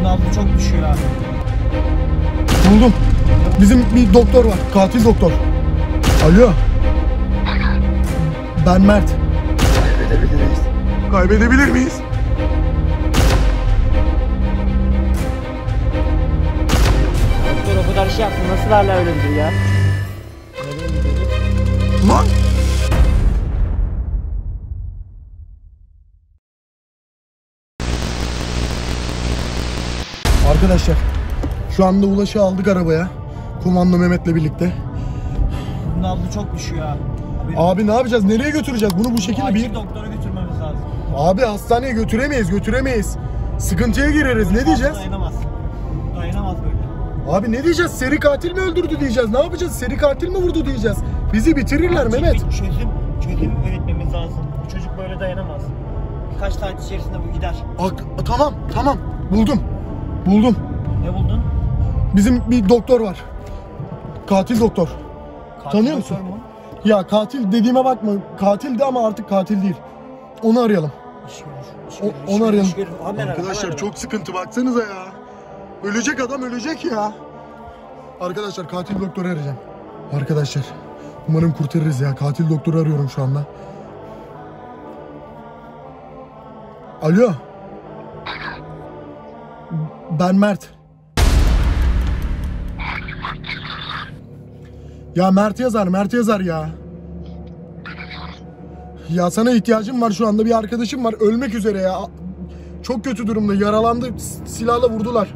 nabzı çok düşüyor abi. Buldum. Bizim bir doktor var. Katil doktor. Alo. Ben Mert. Kaybedebiliriz. Kaybedebilir miyiz? Doktor o kadar şey yaptı. Nasıl hala ölümdür ya? Nereye gidiyoruz? Lan! Arkadaşlar şu anda Ulaş'ı aldık arabaya. Komando Mehmet'le birlikte. Nabzı çok düşüyor abi. Abi ne yapacağız? Nereye götüreceğiz? Bunu bu şekilde bir... doktora götürmemiz lazım. Abi hastaneye götüremeyiz. Sıkıntıya gireriz. Ne diyeceğiz? Dayanamaz. Dayanamaz böyle. Abi ne diyeceğiz? Seri katil mi öldürdü diyeceğiz? Ne yapacağız? Seri katil mi vurdu diyeceğiz? Bizi bitirirler Acil Mehmet. bir çözüm üretmemiz lazım. Bu çocuk böyle dayanamaz. Birkaç saat içerisinde bu gider. Tamam. Buldum. Ne buldun? Bizim bir doktor var. Katil doktor. Tanıyor musun? Mu? Ya katil dediğime bakma. Katildi ama artık katil değil. Onu arayalım. Onu arayalım. Arkadaşlar çok sıkıntı, baksanıza ya. Ölecek adam, ölecek ya. Arkadaşlar katil doktoru arayacağım. Arkadaşlar umarım kurtarırız ya. Katil doktoru arıyorum şu anda. Alo. Ben Mert. Ya Mert yazar ya. Ya sana ihtiyacım var şu anda, bir arkadaşım var ölmek üzere ya. Çok kötü durumda, yaralandı, silahla vurdular.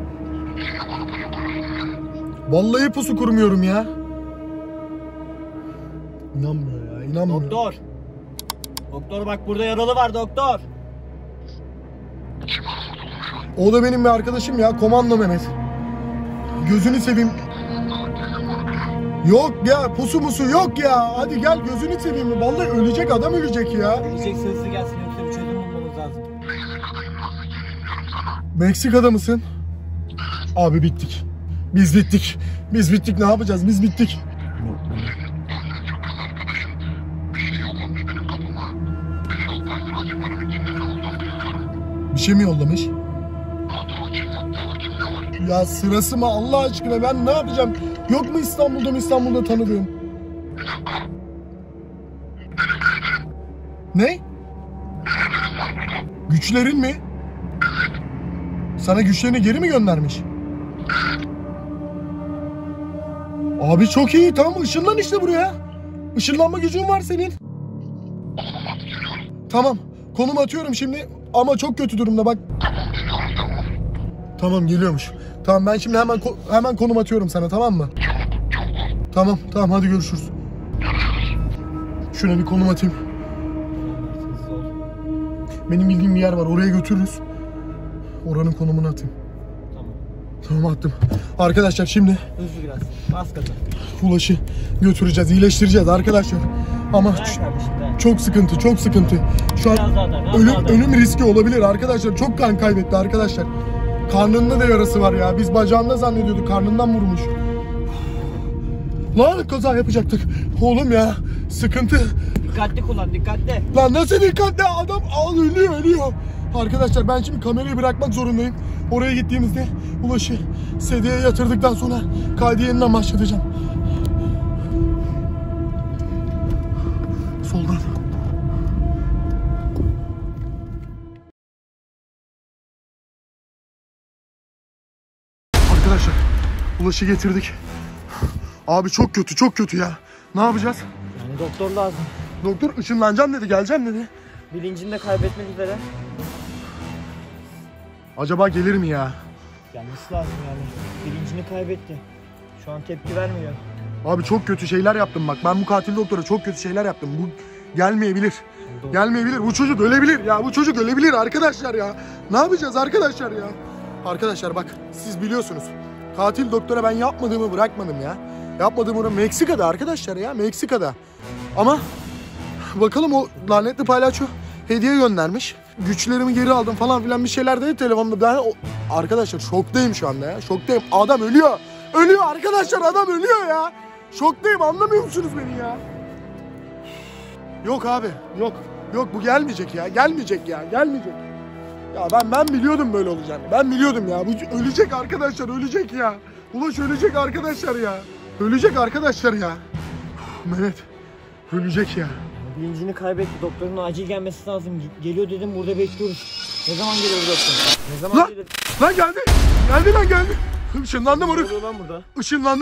Vallahi pusu kurmuyorum ya. İnanmıyor. Doktor bak burada yaralı var doktor. O da benim bir arkadaşım ya, Komando Mehmet. Gözünü seveyim. Yok ya, pusu musu yok ya. Hadi gel, gözünü seveyim. Vallahi ölecek adam, ölecek ya. Ölecekse hızlı gelsin, yoksa bir çözüm bulmamız lazım. Meksika'da mısın? Abi bittik. Biz bittik. Ne yapacağız? Biz bittik. Bir şey mi yollamış? Ya sırası mı Allah aşkına, ben ne yapacağım? Yok mu İstanbul'da tanıdığım? Ne? Güçlerin mi? Sana güçlerini geri mi göndermiş? Abi çok iyi, tamam, ışınlan işte buraya. Işınlanma gücün var senin. Tamam, konum atıyorum şimdi ama çok kötü durumda bak. Tamam, geliyormuş. Tamam, ben şimdi hemen konum atıyorum sana, tamam mı? Tamam hadi görüşürüz. Şuna bir konum atayım. Benim bildiğim bir yer var, oraya götürürüz. Oranın konumunu atayım. Tamam attım. Arkadaşlar şimdi Hızlı biraz. Bas gaza. Ulaş'ı götüreceğiz, iyileştireceğiz arkadaşlar. Ama çok sıkıntı. Şu an ölüm riski olabilir arkadaşlar. Çok kan kaybetti arkadaşlar. Karnında da yarası var ya. Biz bacağında zannediyorduk, karnından vurmuş. Lan kaza yapacaktık. Oğlum ya, sıkıntı. Dikkatli kullan, dikkatli. Lan nasıl dikkatli, adam ölüyor. Arkadaşlar ben şimdi kamerayı bırakmak zorundayım. Oraya gittiğimizde Ulaş'ı sedyeye yatırdıktan sonra kaydı yeniden başlatacağım. Soldan. Arkadaşlar Ulaş'ı getirdik. Abi çok kötü ya. Ne yapacağız? Yani doktor lazım. Doktor ışınlanacağım dedi, geleceğim dedi. Bilincini de kaybetmek üzere. Acaba gelir mi ya? Gelmesi lazım yani. Bilincini kaybetti. Şu an tepki vermiyor. Abi çok kötü şeyler yaptım bak. Ben bu katil doktora çok kötü şeyler yaptım. Bu gelmeyebilir. Bu çocuk ölebilir ya. Bu çocuk ölebilir arkadaşlar ya. Ne yapacağız arkadaşlar ya? Arkadaşlar bak, siz biliyorsunuz. Katil doktora ben yapmadığımı bırakmadım ya. Yapmadığımı Meksika'da arkadaşlar ya. Meksika'da. Ama bakalım, o lanetli palyaço hediye göndermiş. Güçlerimi geri aldım falan filan bir şeyler dedi telefonda. Ben arkadaşlar şoktayım şu anda ya. Şoktayım. Adam ölüyor. Ölüyor arkadaşlar, adam ölüyor ya. Şoktayım, anlamıyor musunuz beni ya? Yok abi, yok bu gelmeyecek ya. Gelmeyecek. Ya ben biliyordum böyle olacağını. Ben biliyordum ya. Bu ölecek arkadaşlar, ölecek ya. Ulaş ölecek arkadaşlar ya. Ölecek arkadaşlar ya. Mehmet ölecek ya. Bilincini kaybetti. Doktorun acil gelmesi lazım. Geliyor dedim, burada bekliyoruz. Ne zaman geliyor doktor? Ne zaman Lan! gelir? Lan geldi. Geldi lan geldi. Işınlandı Ne moruk. oluyor lan burada? Işınlandı.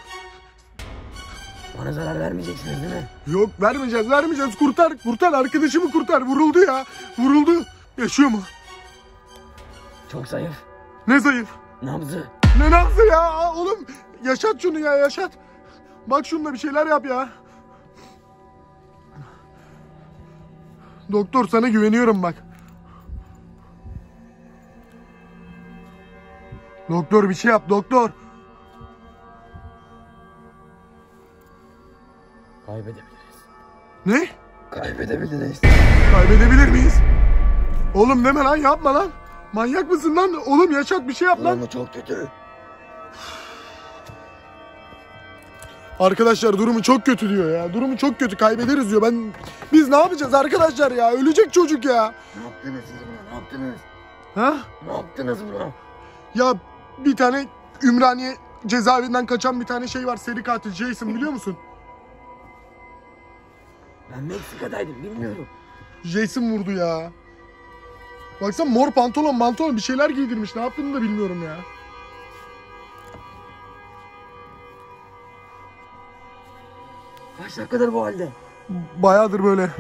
Bana zarar vermeyeceksiniz değil mi? Yok vermeyeceğiz. Kurtar arkadaşımı kurtar. Vuruldu ya. Vuruldu. Yaşıyor mu? Çok zayıf. Ne zayıf. Nabzı. Ne nasıl ya? Aa, oğlum yaşat şunu ya, yaşat. Bak şununla bir şeyler yap ya. Doktor sana güveniyorum bak. Doktor bir şey yap doktor. Kaybedebiliriz. Ne? Kaybedebiliriz. Kaybedebilir miyiz? Oğlum deme lan, yapma lan. Manyak mısın lan? Oğlum yaşat bir şey yap lan. Ulan o çok kötü. Arkadaşlar durumu çok kötü diyor ya. Durumu çok kötü, kaybederiz diyor. Biz ne yapacağız arkadaşlar ya? Ölecek çocuk ya. Ne yaptınız siz buna? Ne yaptınız? Ha? Ne yaptınız buna? Ya bir tane Ümraniye cezaevinden kaçan bir tane şey var, seri katil Jason, biliyor musun? Ben Meksika'daydım, bilmiyorum. Jason vurdu ya. Baksana mor pantolon bir şeyler giydirmiş. Ne yaptığını da bilmiyorum ya. Kaç dakikadır bu halde? Bayağıdır böyle.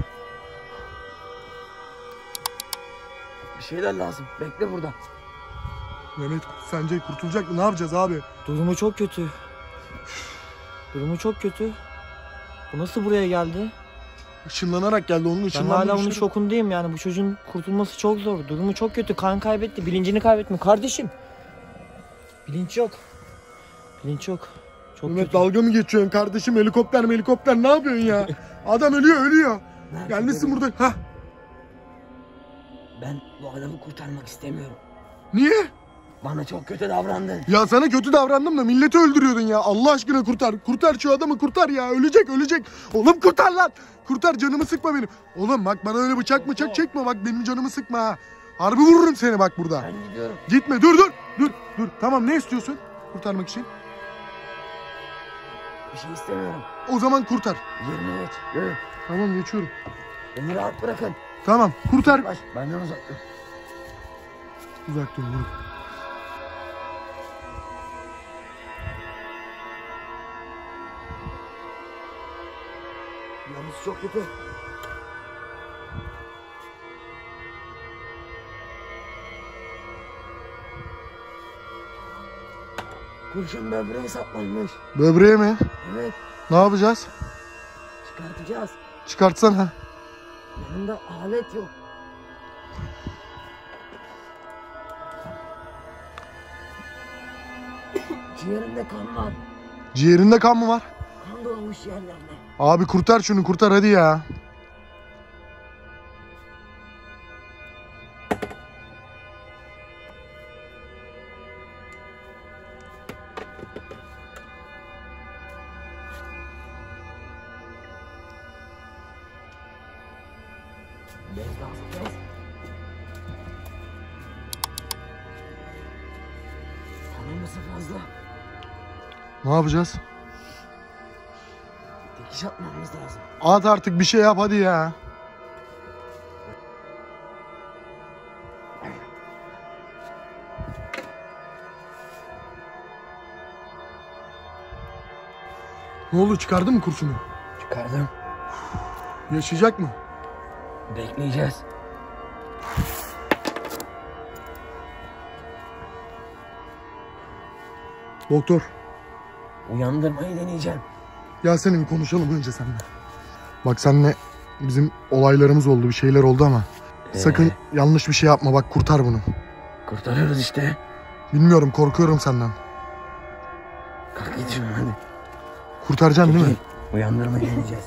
Bir şeyler lazım. Bekle burada. Mehmet sence kurtulacak mı? Ne yapacağız abi? Durumu çok kötü. Durumu çok kötü. Bu nasıl buraya geldi? Işınlanarak geldi, onun Ben ışınlandığı hala onun düşünüyorum. şokundayım yani. Bu çocuğun kurtulması çok zor. Durumu çok kötü. Kan kaybetti. Bilincini kaybetmiyor. Kardeşim. Bilinç yok. Bilinç yok. Çok Mehmet kötü. dalga mı geçiyorsun kardeşim? Helikopter ne yapıyorsun ya? Adam ölüyor. Nerede Gelmişsin bu? burada. Hah. Ben bu adamı kurtarmak istemiyorum. Niye? Bana çok kötü davrandın. Ya sana kötü davrandım da milleti öldürüyordun ya. Allah aşkına kurtar. Kurtar şu adamı, kurtar ya. Ölecek. Oğlum kurtar lan. Kurtar, canımı sıkma benim. Oğlum bak bana öyle bıçak çekme. Bak benim canımı sıkma ha. Harbi vururum seni bak burada. Ben gidiyorum. Gitme, dur. Tamam, ne istiyorsun kurtarmak için? Bir şey istemiyorum. O zaman kurtar. 23. Yürü. Tamam, geçiyorum. Beni rahat bırakın. Tamam, kurtar. Baş, benden uzak dur. Uzak dur. Vur. Yalnız çok kötü. Kurşun böbreğe saplanmış. Böbreğe mi? Evet, Ne yapacağız? çıkartacağız. Çıkartsana. Yanında alet yok. Ciğerinde kan var. Ciğerinde kan mı var? Kan dolmuş yerlerine. Abi kurtar şunu, kurtar hadi ya. Bez lazım, bez. Kanaması fazla. Ne yapacağız? Dikiş atmamız lazım. At artık, bir şey yap hadi ya. Ne oldu, çıkardın mı kurşunu? Çıkardım. Yaşayacak mı? Bekleyeceğiz. Doktor, Uyandırmayı deneyeceğim. gelsene bir konuşalım önce seninle. Bak seninle bizim olaylarımız oldu, bir şeyler oldu ama sakın yanlış bir şey yapma, bak kurtar bunu. Kurtarıyoruz işte. Bilmiyorum, korkuyorum senden. Kalk git şunu hadi. Kurtaracaksın değil mi? Uyandırmayı deneyeceğiz.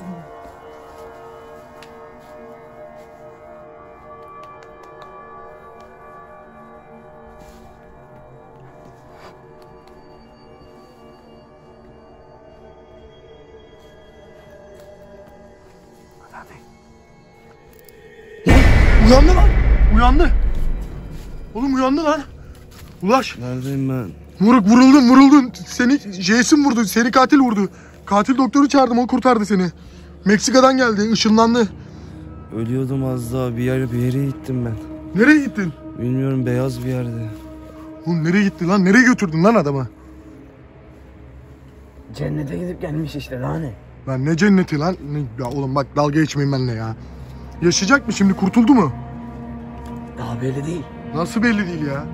Uyandı lan. Uyandı. Oğlum uyandı lan. Ulaş. Neredeyim ben? Moruk vuruldun. Seni Jason vurdu. Seni katil vurdu. Katil doktoru çağırdım, o kurtardı seni. Meksika'dan geldi, ışınlandı. Ölüyordum az daha. Bir yere gittim ben. Nereye gittin? Bilmiyorum, beyaz bir yerde. Oğlum nereye gitti lan? Nereye götürdün lan adamı? Cennete gidip gelmiş işte, daha ne? Lan ne cenneti lan? Ya oğlum bak, dalga geçmeyin benimle ya. Yaşayacak mı şimdi? Kurtuldu mu? Daha belli değil. Nasıl belli değil ya?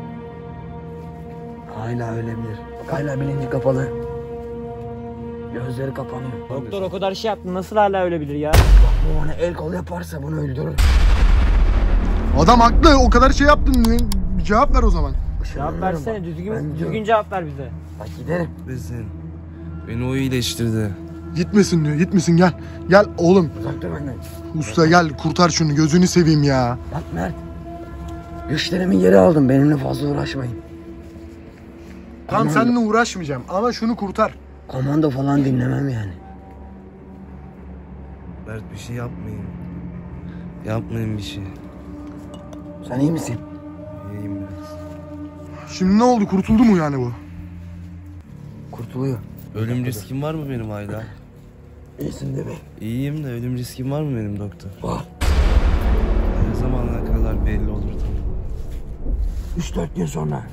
Hala ölebilir. Bak hala bilinci kapalı. Gözleri kapanıyor. Doktor o kadar şey yaptı. Nasıl hala ölebilir ya? Bak bu bana el kol yaparsa bunu öldürür. Adam haklı, o kadar şey yaptın. Bir cevap ver o zaman. Cevap versene, düzgün cevap ver bize. Bak giderim. Besin. Beni o iyileştirdi. Gitmesin diyor, gitmesin, gel. Gel oğlum. Uzak dur benden. Usta gel, kurtar şunu, gözünü seveyim ya. Bak Mert. Güçlerimi geri aldım. Benimle fazla uğraşmayın. Tam seninle uğraşmayacağım ama şunu kurtar. Komando falan dinlemem yani. Mert bir şey yapmayın. Yapmayın bir şey. Sen iyi misin? İyiyim biraz. Şimdi ne oldu, kurtuldu mu yani bu? Kurtuluyor. Ölüm riskim var mı benim hala? İyisin değil mi? İyiyim de ölüm riskim var mı benim doktor? Var. Ne zamana kadar belli olur tam. 3-4 gün sonra.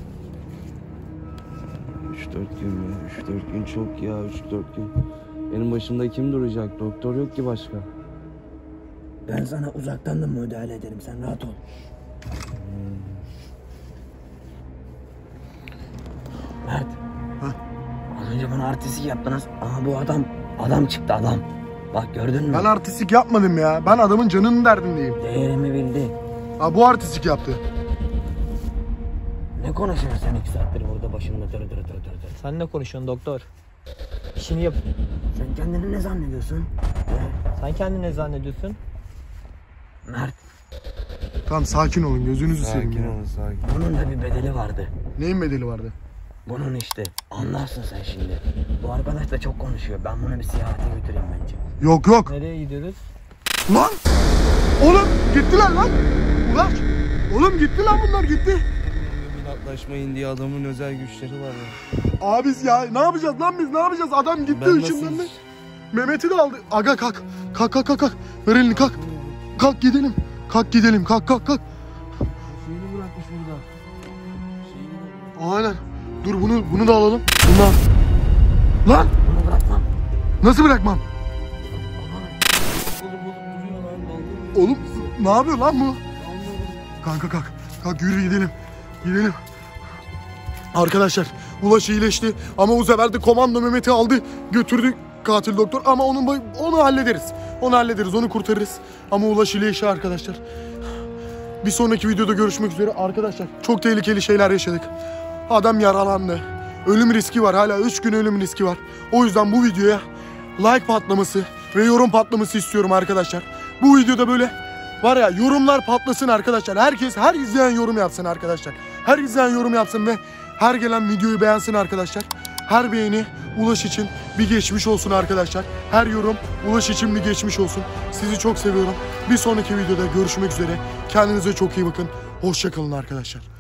3-4 gün mü? 3-4 gün çok ya, 3-4 gün. Benim başımda kim duracak? Doktor yok ki başka. Ben sana uzaktan da müdahale ederim. Sen rahat ol. Mert. Az önce bana artistik yaptınız ama bu adam çıktı adam. Bak gördün mü? Ben artistik yapmadım ya. Ben adamın canının derdindeyim. Değerimi bildi. Ha, bu artistik yaptı. Ne konuşuyorsun sen 2 saattir burada başımda tırı. Sen ne konuşuyorsun doktor? İşini yap. Sen kendini ne zannediyorsun? Sen kendini ne zannediyorsun? Mert. Tamam, sakin olun, gözünüzü seveyim Sakin ya. olun, sakin. Bunun da bir bedeli vardı. Neyin bedeli vardı? Bunun işte. Anlarsın sen şimdi. Bu arkadaş da çok konuşuyor. Ben bunu bir seyahate götüreyim bence. Yok. Nereye gidiyoruz? Lan! Oğlum gittiler lan! Ulaş! Oğlum gitti lan, bunlar gitti. İnatlaşmayın diye adamın özel güçleri var ya. Abis ya, ne yapacağız lan biz, ne yapacağız? Adam gitti, Ben ışınlandı. nasıl... Mehmet'i de aldı. Aga kalk. Kalk. Ver elini, kalk. Kalk gidelim. Kalk. Şeyini bırakmış burada. Aynen. Dur bunu da alalım. Bunu al. Lan! Bunu bırakmam. Nasıl bırakmam? Oğlum ne yapıyor lan bu? Kanka kalk. Kalk, yürü gidelim. Arkadaşlar Ulaş iyileşti ama bu sefer de komando Mehmet'i aldı, götürdü katil doktor, ama onu hallederiz. Onu kurtarırız. Ama Ulaş iyileşti arkadaşlar. Bir sonraki videoda görüşmek üzere arkadaşlar. Çok tehlikeli şeyler yaşadık. Adam yaralandı. Ölüm riski var. Hala 3 gün ölüm riski var. O yüzden bu videoya like patlaması ve yorum patlaması istiyorum arkadaşlar. Bu videoda böyle var ya, yorumlar patlasın arkadaşlar. Her izleyen yorum yapsın arkadaşlar. Her izleyen yorum yapsın ve her gelen videoyu beğensin arkadaşlar. Her beğeni Ulaş için bir geçmiş olsun arkadaşlar. Her yorum Ulaş için bir geçmiş olsun. Sizi çok seviyorum. Bir sonraki videoda görüşmek üzere. Kendinize çok iyi bakın. Hoşça kalın arkadaşlar.